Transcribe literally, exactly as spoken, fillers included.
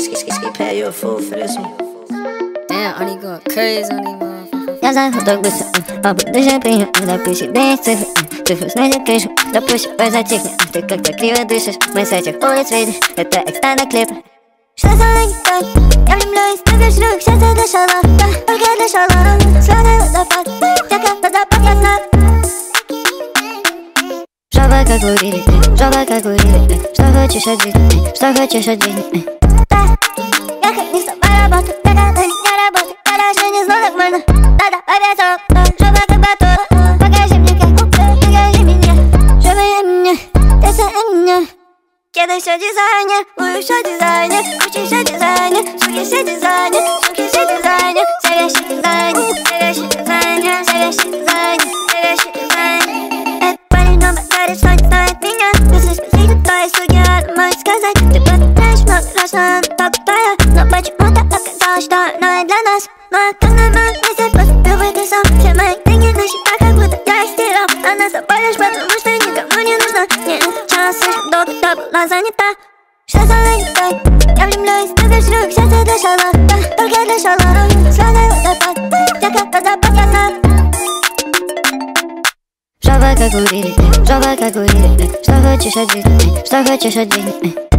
Pay you a fool for this one. Damn, Arnie going crazy on these motherfuckers. Я захотел быстро, а будущее принят, записи цифры, цифры снизу крышу, да пусть затихнет. Ты как-то криво дышишь, мы с этих улиц видишь, это экстра клип. Что за логика? Я влюблюсь, ты бежишь рук, сердце дышало, да, только дышало. Слёный водопад, тяга водопад ясна. Жаба как урили, жаба как урили, что хочешь от жизни, что хочешь от жизни. Да, я как не с тобой работаю, я когда не работаю, я даже не знаю, как можно. Да-да, опять жаба как батон, покажи мне как, покажи меня, жаба я меня, ты за меня. Кеды все дизайнер, луи все дизайнер, кучи все дизайнер, суки все дизайнер, суки все дизайнер, завящий дизайнер, завящий дизайнер, завящий дизайнер, завящий дизайнер. Этот парень на базаре, что не знает меня, если спросить, то есть суки, она может сказать. Ты повторяешь много раз, но она так твоя, но почему-то оказалось, что она и для нас. Но как на моем месте поступил бы ты сам, все мои деньги на счетах, как будто я их стирал. Она с тобой лишь потому, что никому не нужна. Не этот час, слишком долго ты была занята. Что за логика? Я влюблюсь, ты бежишь рук, сердце дышало, да, только дышало. Слёный водопад, тяга водопад ясна. Жаба как урили, жаба как урили, что хочешь от жизни, что хочешь от жизни.